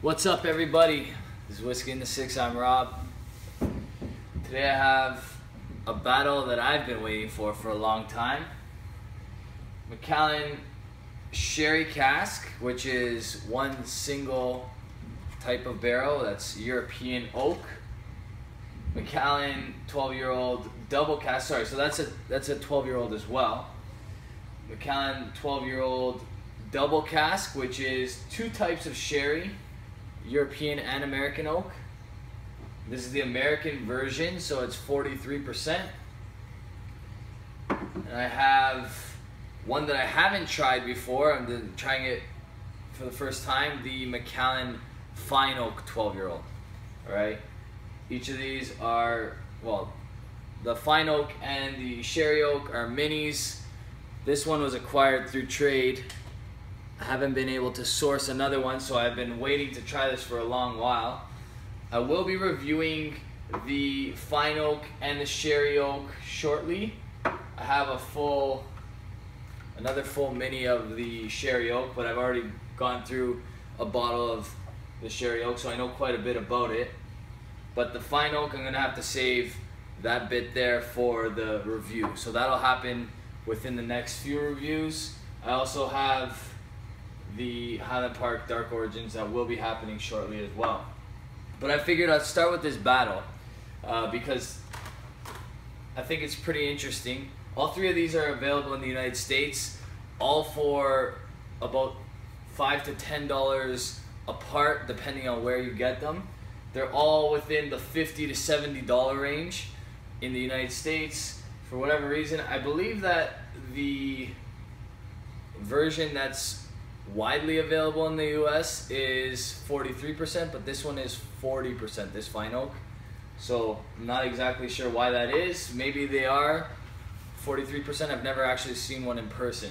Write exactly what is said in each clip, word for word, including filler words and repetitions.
What's up, everybody? This is Whiskey in the Six. I'm Rob. Today I have a battle that I've been waiting for for a long time. Macallan Sherry Cask, which is one single type of barrel. That's European oak. Macallan twelve-year-old double cask. Sorry, so that's a that's a twelve-year-old as well. Macallan twelve-year-old double cask, which is two types of sherry, European and American oak. This is the American version, so it's forty-three percent. And I have one that I haven't tried before. I'm trying it for the first time, the Macallan Fine Oak twelve-year-old. All right. Each of these are, well, the Fine Oak and the Sherry Oak are minis. This one was acquired through trade. I haven't been able to source another one, so I've been waiting to try this for a long while. I will be reviewing the Fine Oak and the Sherry Oak shortly. I have a full, another full mini of the Sherry Oak, but I've already gone through a bottle of the Sherry Oak, so I know quite a bit about it. But the Fine Oak, I'm gonna have to save that bit there for the review. So that'll happen within the next few reviews. I also have the Highland Park Dark Origins that will be happening shortly as well. But I figured I'd start with this battle uh, because I think it's pretty interesting. All three of these are available in the United States, all for about five to ten dollars apart, depending on where you get them. They're all within the fifty to seventy dollar range in the United States. For whatever reason, I believe that the version that's widely available in the U S is forty-three percent, but this one is forty percent, this Fine Oak. So I'm not exactly sure why that is. Maybe they are forty-three percent. I've never actually seen one in person.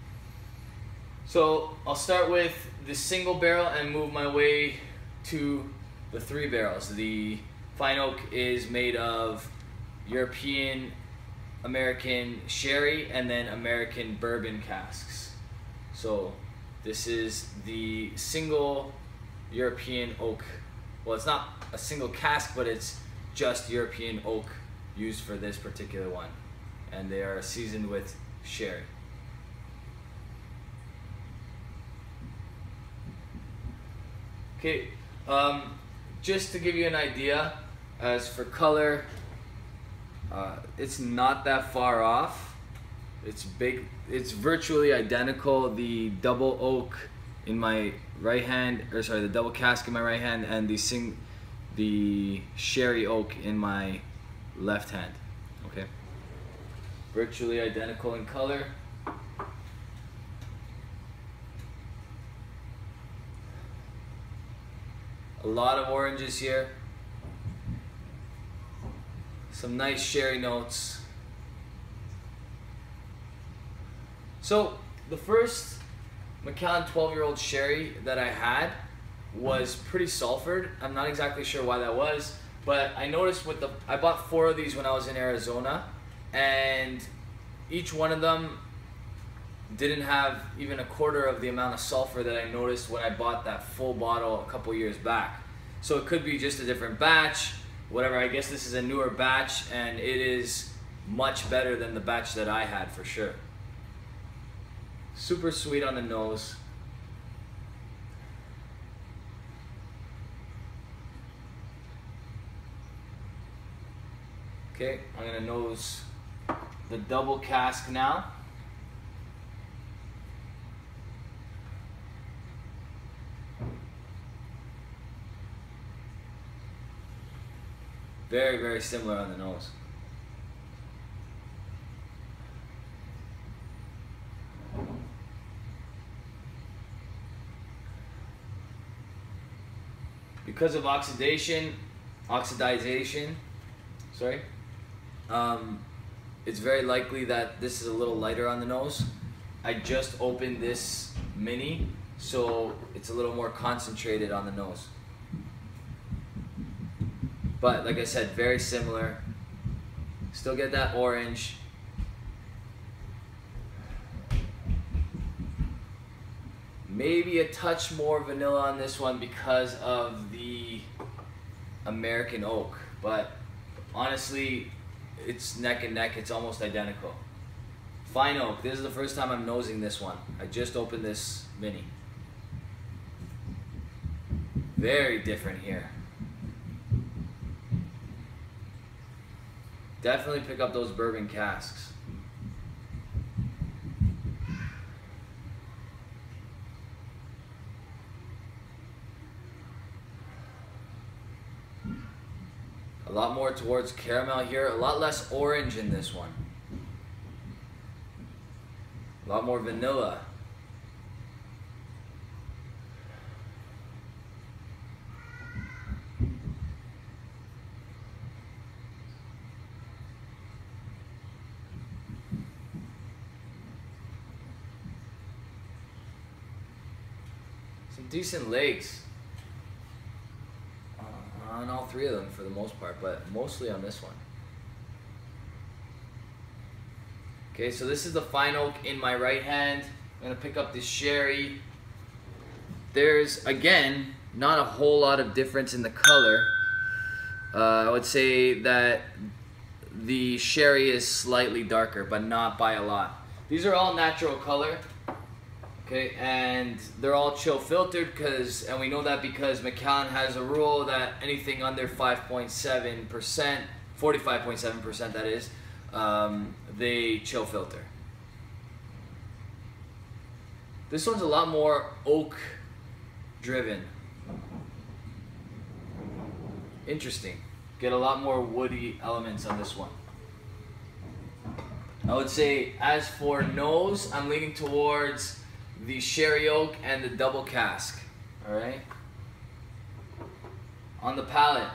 So I'll start with the single barrel and move my way to the three barrels. The Fine Oak is made of European, American sherry, and then American bourbon casks. So this is the single European oak. Well, it's not a single cask, but it's just European oak used for this particular one. And they are seasoned with sherry. Okay, um, just to give you an idea, as for color, uh, it's not that far off. It's big. It's virtually identical. The double oak in my right hand, or sorry, the double cask in my right hand, and the sing, the sherry oak in my left hand. Okay, virtually identical in color. A lot of oranges here. Some nice sherry notes. So the first Macallan twelve-year-old sherry that I had was pretty sulfured. I'm not exactly sure why that was, but I noticed with the, I bought four of these when I was in Arizona, and each one of them didn't have even a quarter of the amount of sulfur that I noticed when I bought that full bottle a couple years back. So it could be just a different batch, whatever. I guess this is a newer batch, and it is much better than the batch that I had for sure. Super sweet on the nose. Okay, I'm gonna nose the double cask now. Very, very similar on the nose. Because of oxidation, oxidization, sorry, um, it's very likely that this is a little lighter on the nose. I just opened this mini, so it's a little more concentrated on the nose. But like I said, very similar. Still get that orange. Maybe a touch more vanilla on this one because of the American oak, but honestly, it's neck and neck. It's almost identical. Fine oak. This is the first time I'm nosing this one. I just opened this mini. Very different here. Definitely pick up those bourbon casks. A lot more towards caramel here, a lot less orange in this one. A lot more vanilla. Some decent legs. On all three of them for the most part, but mostly on this one. Okay, so this is the fine oak in my right hand. I'm gonna pick up this sherry. There's, again, not a whole lot of difference in the color. Uh, I would say that the sherry is slightly darker, but not by a lot. These are all natural color. Okay, and they're all chill filtered, because, and we know that because Macallan has a rule that anything under five point seven percent, forty-five point seven percent that is, um, they chill filter. This one's a lot more oak driven. Interesting. Get a lot more woody elements on this one. I would say, as for nose, I'm leaning towards the sherry oak and the double cask. All right. On the palate,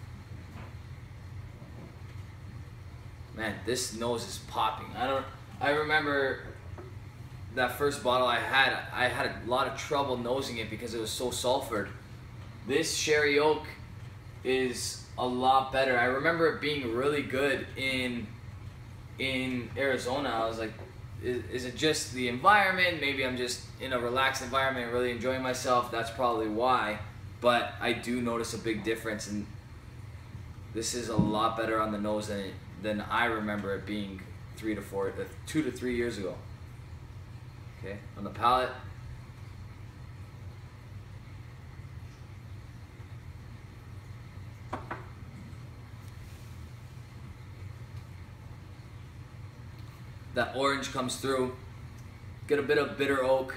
man, this nose is popping. I don't. I remember that first bottle I had. I had a lot of trouble nosing it because it was so sulfured. This sherry oak is a lot better. I remember it being really good in in Arizona. I was like, Is, is it just the environment? Maybe I'm just in a relaxed environment and really enjoying myself. That's probably why. But I do notice a big difference, and this is a lot better on the nose than it, than I remember it being three to four, uh, two to three years ago. Okay, on the palate. That orange comes through. Get a bit of bitter oak.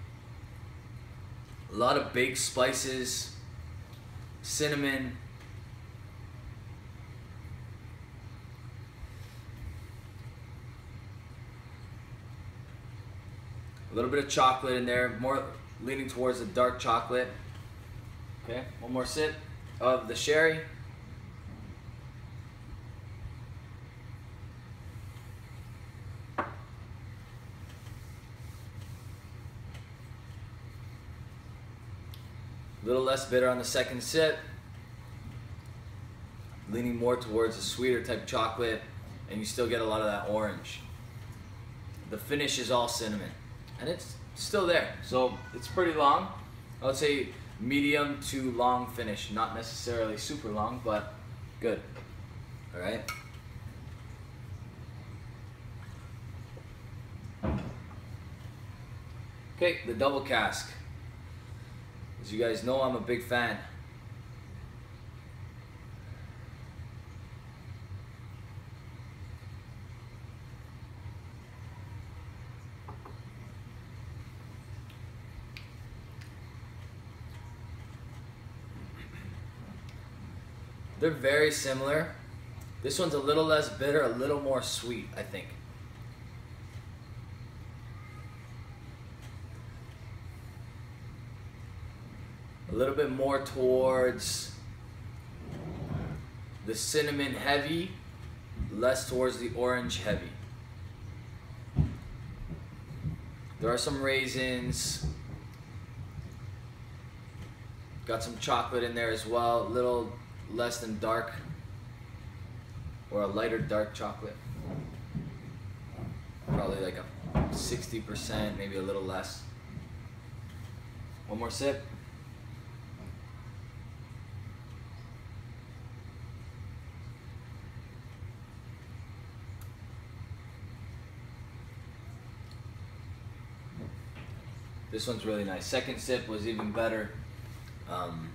A lot of baked spices. Cinnamon. A little bit of chocolate in there. More leaning towards the dark chocolate. Okay, one more sip of the sherry. A little less bitter on the second sip. Leaning more towards a sweeter type chocolate, and you still get a lot of that orange. The finish is all cinnamon, and it's still there. So it's pretty long. I would say medium to long finish. Not necessarily super long, but good. All right. Okay, the double cask. As you guys know, I'm a big fan. They're very similar. This one's a little less bitter, a little more sweet, I think. A little bit more towards the cinnamon heavy, less towards the orange heavy. There are some raisins. Got some chocolate in there as well, a little less than dark, or a lighter dark chocolate. Probably like a sixty percent, maybe a little less. One more sip. This one's really nice. Second sip was even better. Um,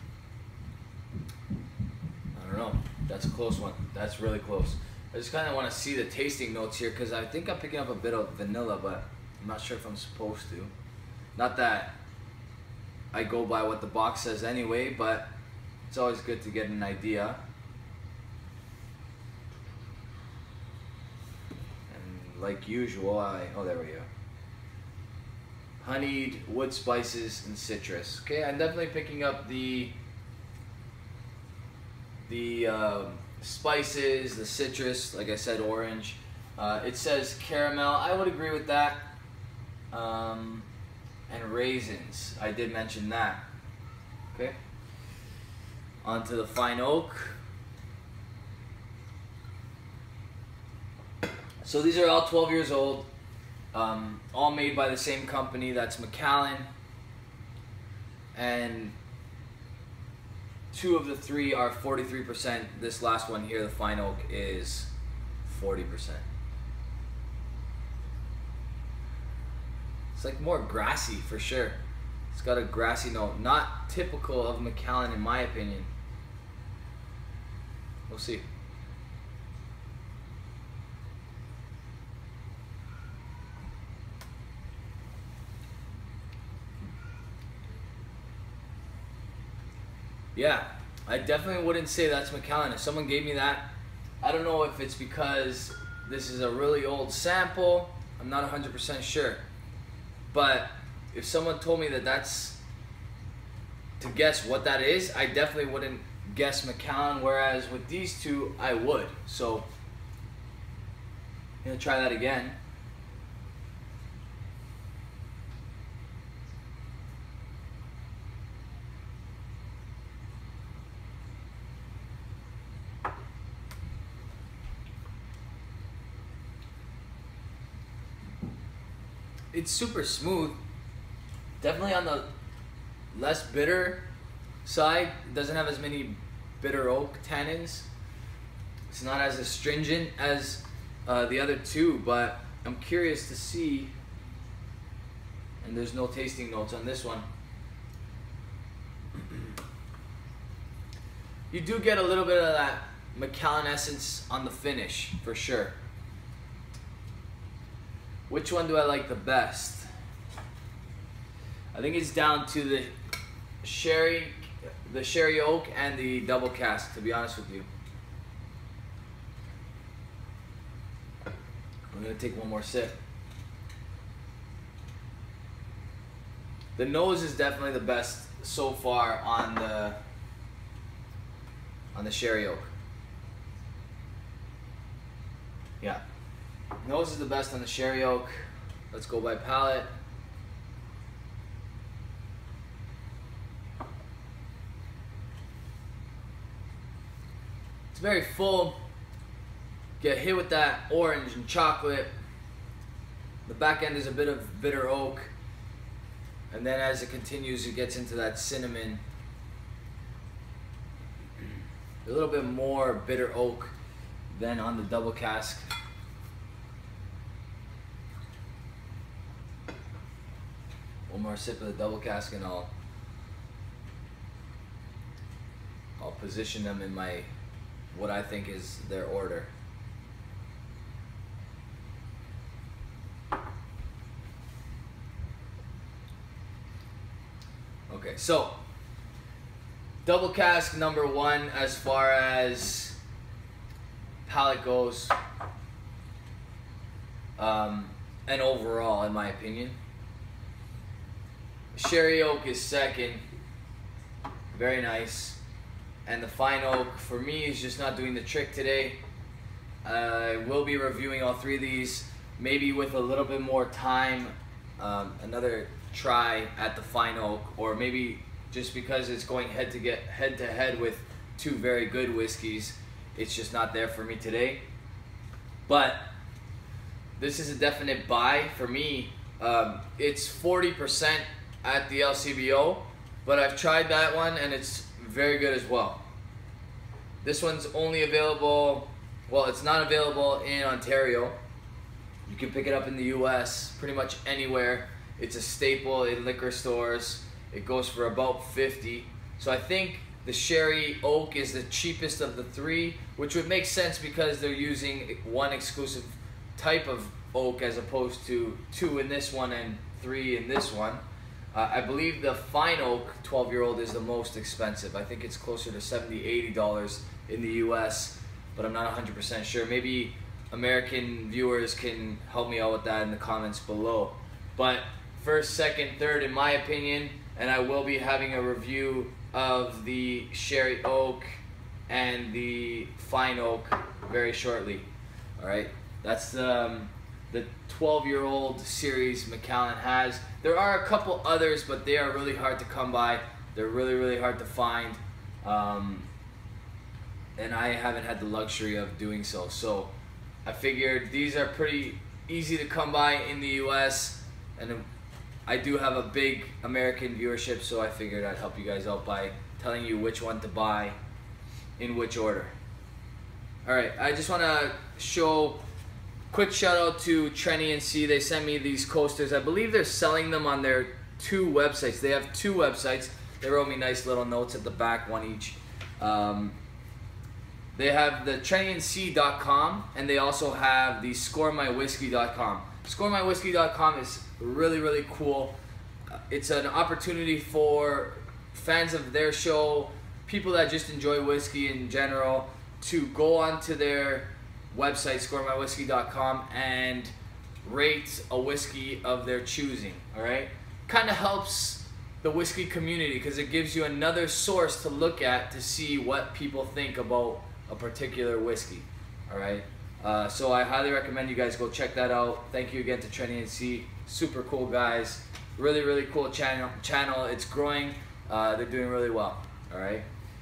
I don't know. That's a close one. That's really close. I just kind of want to see the tasting notes here because I think I'm picking up a bit of vanilla, but I'm not sure if I'm supposed to. Not that I go by what the box says anyway, but it's always good to get an idea. And like usual, I, oh, there we go. Honeyed, wood spices, and citrus. Okay, I'm definitely picking up the the uh, spices, the citrus, like I said, orange. Uh, it says caramel. I would agree with that. Um, and raisins. I did mention that. Okay. Onto the fine oak. So these are all twelve years old. Um, all made by the same company, that's Macallan, and two of the three are forty-three percent. This last one here, the fine oak, is forty percent. It's like more grassy for sure. It's got a grassy note, not typical of Macallan in my opinion. We'll see. Yeah, I definitely wouldn't say that's Macallan. If someone gave me that, I don't know if it's because this is a really old sample. I'm not one hundred percent sure. But if someone told me that that's to guess what that is, I definitely wouldn't guess Macallan, whereas with these two, I would. So, I'm gonna try that again. It's super smooth, definitely on the less bitter side. It doesn't have as many bitter oak tannins. It's not as astringent as uh, the other two, but I'm curious to see, and there's no tasting notes on this one. You do get a little bit of that Macallan essence on the finish, for sure. Which one do I like the best? I think it's down to the sherry, the sherry oak and the double cask, to be honest with you. I'm gonna take one more sip. The nose is definitely the best so far on the on the sherry oak. Yeah. Nose is the best on the sherry oak. Let's go by palate. It's very full. Get hit with that orange and chocolate. The back end is a bit of bitter oak. And then as it continues, it gets into that cinnamon. A little bit more bitter oak than on the double cask. One more sip of the double cask and I'll I'll position them in my what I think is their order. Okay, so double cask number one as far as palate goes, um, and overall in my opinion. Sherry oak is second, very nice, and the fine oak for me is just not doing the trick today. I will be reviewing all three of these, maybe with a little bit more time, um, another try at the fine oak, or maybe just because it's going head to get head to head with two very good whiskeys, it's just not there for me today. But this is a definite buy for me. Um, it's forty percent at the L C B O, but I've tried that one and it's very good as well. This one's only available, well, it's not available in Ontario. You can pick it up in the U S pretty much anywhere. It's a staple in liquor stores. It goes for about fifty. So I think the Sherry Oak is the cheapest of the three, which would make sense because they're using one exclusive type of oak as opposed to two in this one and three in this one. Uh, I believe the Fine Oak twelve year old is the most expensive. I think it's closer to seventy, eighty dollars in the U S, but I'm not one hundred percent sure. Maybe American viewers can help me out with that in the comments below. But first, second, third, in my opinion, and I will be having a review of the Sherry Oak and the Fine Oak very shortly. All right, that's um, the twelve year old series Macallan has. There are a couple others, but they are really hard to come by. They're really, really hard to find. Um, and I haven't had the luxury of doing so. So I figured these are pretty easy to come by in the U S, and I do have a big American viewership, so I figured I'd help you guys out by telling you which one to buy in which order. Alright, I just want to show, quick shout out to Trenny and C. They sent me these coasters. I believe they're selling them on their two websites. They have two websites. They wrote me nice little notes at the back, one each. Um, They have the trenny and c dot com, and they also have the score my whiskey dot com. score my whiskey dot com is really, really cool. It's an opportunity for fans of their show, people that just enjoy whiskey in general, to go onto their website, score my whiskey dot com, and rate a whiskey of their choosing, all right? Kind of helps the whiskey community because it gives you another source to look at to see what people think about a particular whiskey. All right, uh, so I highly recommend you guys go check that out. Thank you again to Trenny and C. Super cool guys. Really, really cool channel. Channel. It's growing. Uh, they're doing really well. All right.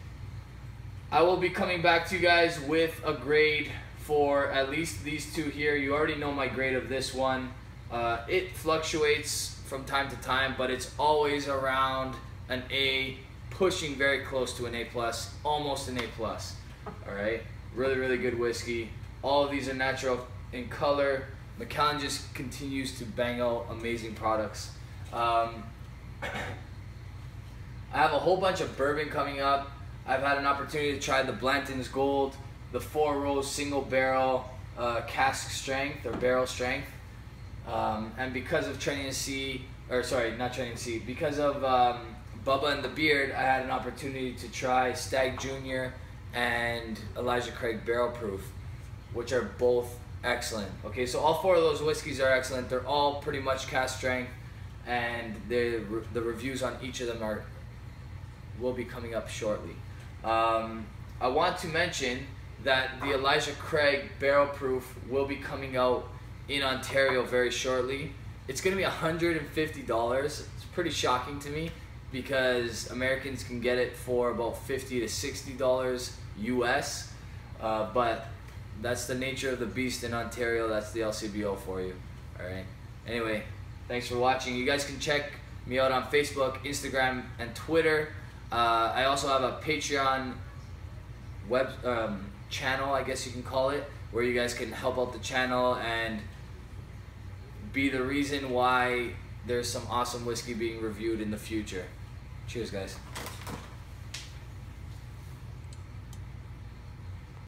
I will be coming back to you guys with a grade for at least these two here. You already know my grade of this one. Uh, it fluctuates from time to time, but it's always around an A, pushing very close to an A plus, almost an A plus. All right, really, really good whiskey. All of these are natural in color. Macallan just continues to bang out amazing products. Um, I have a whole bunch of bourbon coming up. I've had an opportunity to try the Blanton's Gold, the Four Rose Single Barrel uh, Cask Strength or Barrel Strength. Um, and because of Trenny and C, or sorry, not Trenny and C, because of um, Bubba and the Beard, I had an opportunity to try Stag Junior and Elijah Craig Barrel Proof, which are both excellent. Okay, so all four of those whiskeys are excellent. They're all pretty much cask strength, and the the reviews on each of them are will be coming up shortly. Um, I want to mention that the Elijah Craig Barrel Proof will be coming out in Ontario very shortly. It's going to be one hundred fifty dollars. It's pretty shocking to me because Americans can get it for about fifty to sixty dollars U S, uh, but that's the nature of the beast in Ontario. That's the L C B O for you. All right. Anyway, thanks for watching. You guys can check me out on Facebook, Instagram, and Twitter. Uh, I also have a Patreon web um, channel, I guess you can call it, where you guys can help out the channel and be the reason why there's some awesome whiskey being reviewed in the future. Cheers, guys.